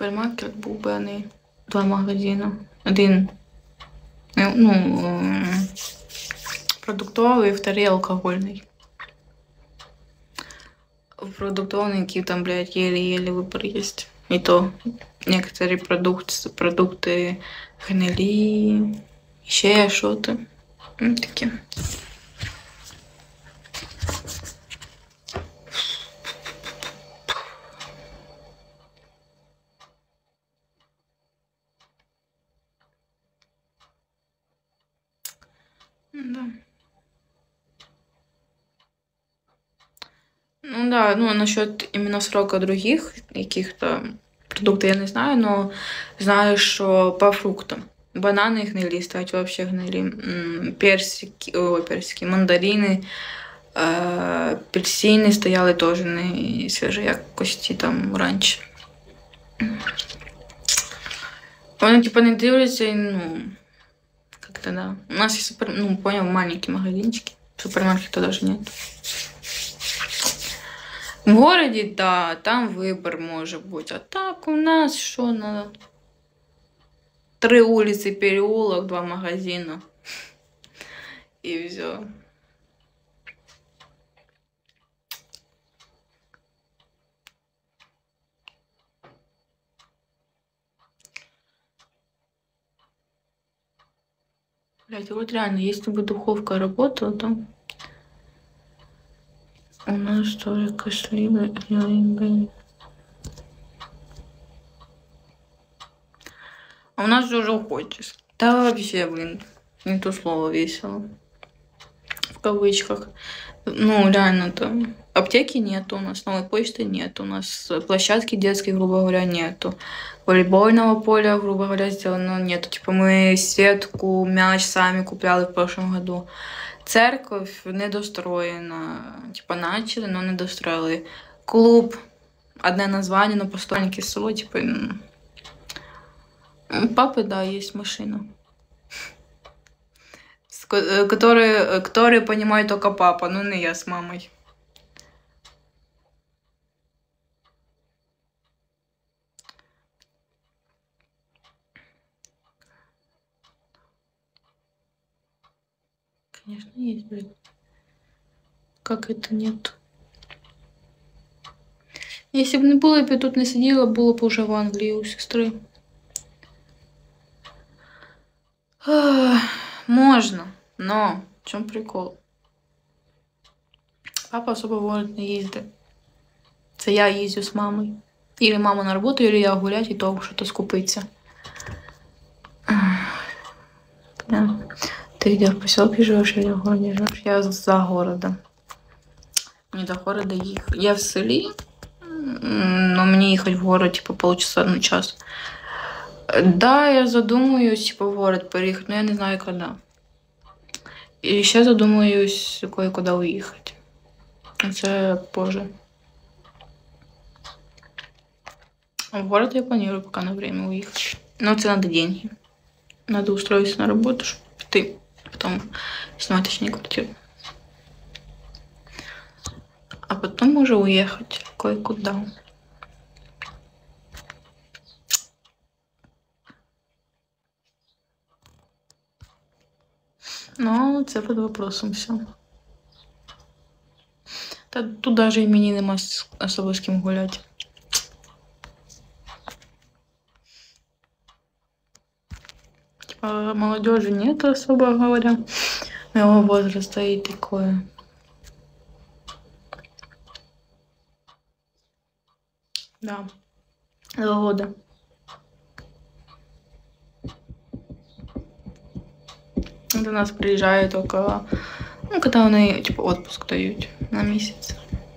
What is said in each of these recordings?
супермаркет був би, а не 2 магазини. Один, ну, продуктовий, вторий алкогольний. Продуктовый, який там, блядь, еле-еле выбор есть. И то некоторые продукты гнили, ще что-то. Такі. Да. Ну да, ну насчет именно срока других каких-то продуктов я не знаю, но знаю, что по фруктам. Бананы гнили, кстати, вообще гнили. Персики, мандарины, апельсины стояли тоже не свежі, як кості там раніше. Вони типа не дивляться і, ну, как-то да. У нас есть ну, понял, маленькие магазинчики, супермаркета даже нет. В городе, да, там выбор может быть. А так у нас что надо? 3 улицы, переулок, 2 магазина. И все. Блять, вот реально, если бы духовка работала, то у нас только сливы. А у нас же уже уходишь. Да вообще, блин, не то слово весело. В кавычках. Ну, реально, там аптеки нету, у нас новой почты нет, у нас площадки детской, грубо говоря, нету. Волейбольного поля, грубо говоря, сделано нету. Типа мы сетку, мяч сами купляли в прошлом году. Церковь недостроєна. Типа начали, но не достроили. Клуб, одне название, но постольники село, типа. У папы, да, есть машина. Которые понимает только папа, ну не я с мамой. Конечно, есть, блин. Как это нет? Если бы не было, я бы тут не сидела, было бы уже в Англии у сестры. Можно, но в чем прикол? Папа особо в город не їздить. Це я їздю з мамою. Или мама на роботу, или я гулять, і то що-то скупиться. Да. Ты где, в поселке живешь или в городе живешь? Я за городом. Мне до города ехать. Я в селе, но мне ехать в город типа полчаса на час. Да, я задумаюсь, типа, в город переехать, но я не знаю, когда. И ще задумаюсь, кое-куда уехать. Это позже. В город я планирую пока на время уехать. Но это надо деньги. Надо устроиться на работу, чтобы ты потом снимать точнее квартиру. А потом уже уехать кое-куда. Но це під вопросом все. Та тут даже і мені нема особо з ким гуляти. Типа молодежи нет, особо говоря, моего возраста и такое. Да, 2 года. До нас приезжают только, ну, когда вони, типа, отпуск дають на місяць.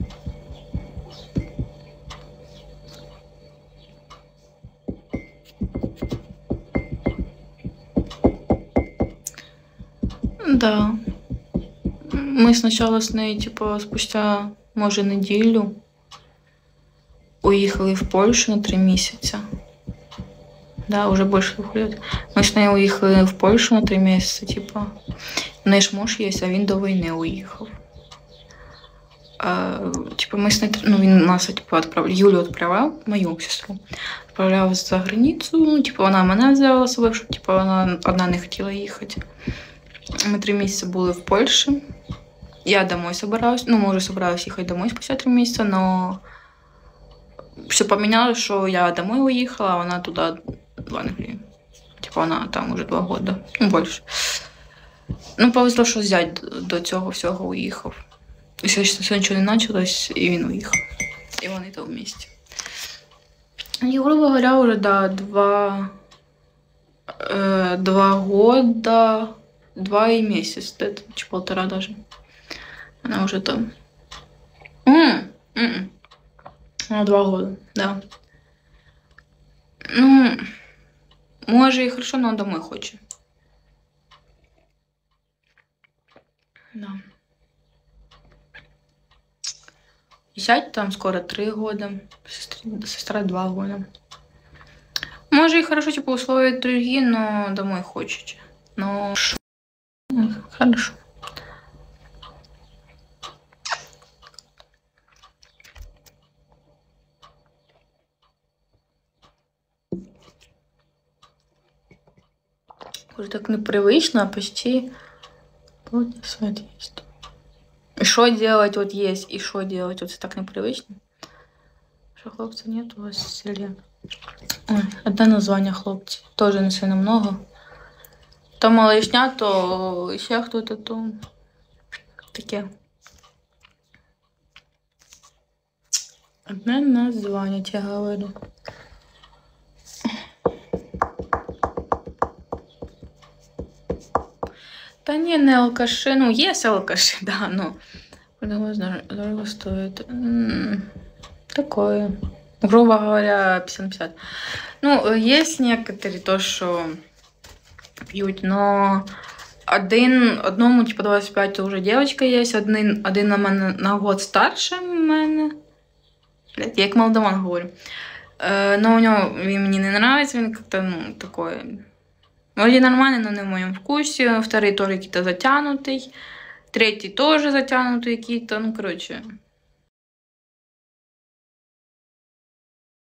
Да. Мы сначала с ней, типа, спустя, може, неділю уїхали в Польшу на 3 місяці. Да, уже больше 2 лет. Мы с ней уехали в Польшу на 3 месяца, типа. У неї ж муж є, а він до війни уїхав. Типа мы ну, він нас типа відправляв, Юлю відправляв, мою сестру, відправляв за границю. Ну, типа вона мене взяла з собою, щоб типа вона одна не хотіла їхати. Ми 3 місяці були в Польщі. Я домой собиралась, ну, мы уже собирались ехать домой спустя 3 месяца, но все поменялось, что я домой уехала, а она туда в Англию. Типа она там уже 2 года, ну, больше. Ну, повезло, що зять до цього всього уїхав. І все нічого не почалось, і він уїхав. І вони там вместе. І, грубо говоря, уже, да, 2 года, 2 и месяц, где-то, чи 1,5 даже. Она уже там. Она 2 года, да. Ну, може і хорошо, но домой хоче. Да. Зять там скоро 3 года, сестра 2 года. Може і хорошо, типа, условия другие, но домой хочет. Но хорошо. Уже так непривычно, а почти вот свет есть. И что делать вот есть, и что делать, вот так непривычно. Что хлопца нет у вас в селе? Ой, одне название хлопці, тоже не сильно много. То малышня, то ще хто-то, то таке. Одне название, я говорю. Та ні, не алкаши, ну, є алкаши, да, но дорого стоит. Такое. Грубо говоря, 50-50. Ну, есть некоторые то, что пьют, но одному, типа, 25, то уже девочка есть, один на год старше мене. Блядь, я як молдаван говорю. Но у него, мне не нравится, он как-то, ну, такое... Вроде нормально, но не в моем вкусе. Второй тоже какие-то затянутый. Третий тоже затянутый какие-то. Ну, короче,